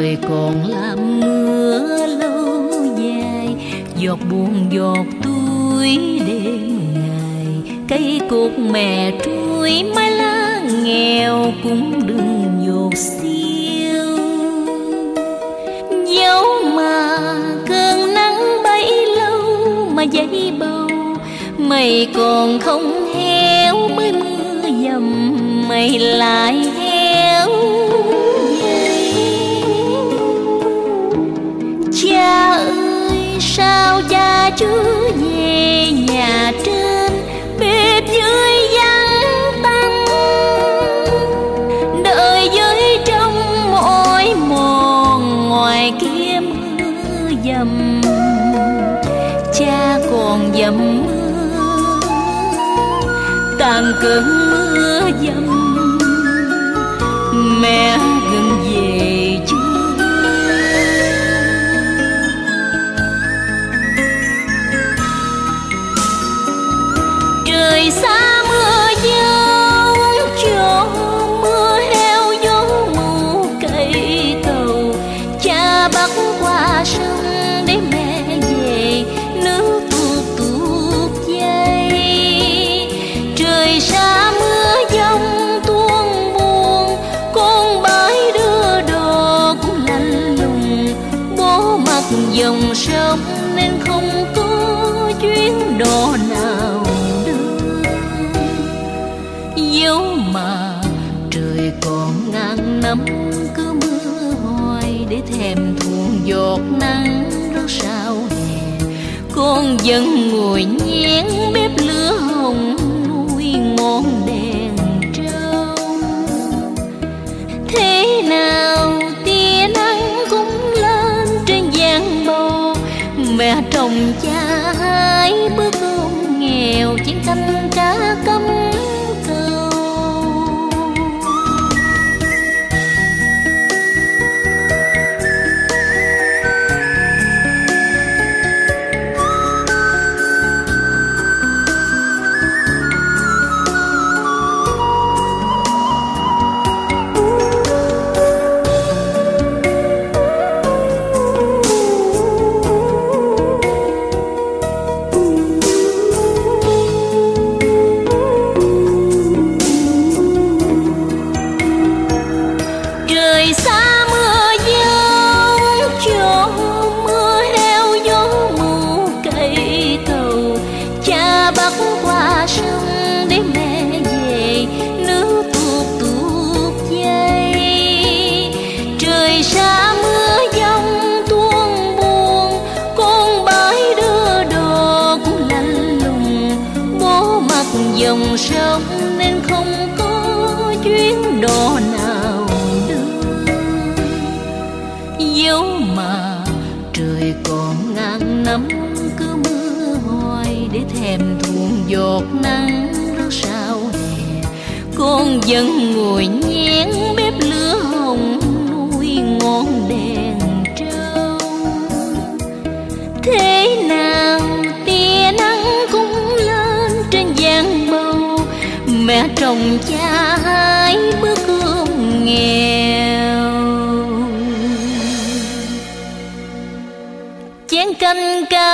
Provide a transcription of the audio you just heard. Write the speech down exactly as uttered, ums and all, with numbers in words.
trời còn làm mưa lâu dài, giọt buồn giọt túi đêm ngày. Cây cột mẹ trôi mái lá nghèo cũng đừng dột xiêu. Dẫu mà cơn nắng bấy lâu mà giấy bầu, mây còn không héo mới mưa dầm mây lại héo dày. Cha ơi sao cha chưa về nhà trên, bếp dưới vắng tanh, đợi với trong mỏi mòn ngoài kia mưa dầm. Cha còn dầm mưa tàn cơn mưa dầm, mẹ gần về chưa? Trời xa mưa giông cho mưa heo gió mù cây cầu. Cha bắt qua sông để mẹ về, nước tuột tuột dây. Trời xa mưa giông tuôn buồn, con bãi đưa đồ cũng lạnh lùng. Bố mặt dòng sông nên không có chuyến đò nào đưa. Dẫu mà trời còn ngàn năm cứ mưa hoài, để thèm thuồng giọt nắng rớt sao hè. Con vẫn ngồi nhén bếp lửa hồng nuôi ngọn đèn trâu. Thế nào tia nắng cũng lên trên giang bầu, mẹ trồng cha hai bữa cơm nghèo chiến canh cá cắm câu. Dòng sông nên không có chuyến đò nào đưa. Dẫu mà trời còn ngàn năm cứ mưa hoài, để thèm thuồng giọt nắng rớt sao hè. Con vẫn ngồi nhén bếp lửa hồng nuôi ngọn đèn trâu. Thế nào tia nắng cũng lên trên giang bầu, mẹ trồng cha hai bữa cơm nghèo. Chén canh cá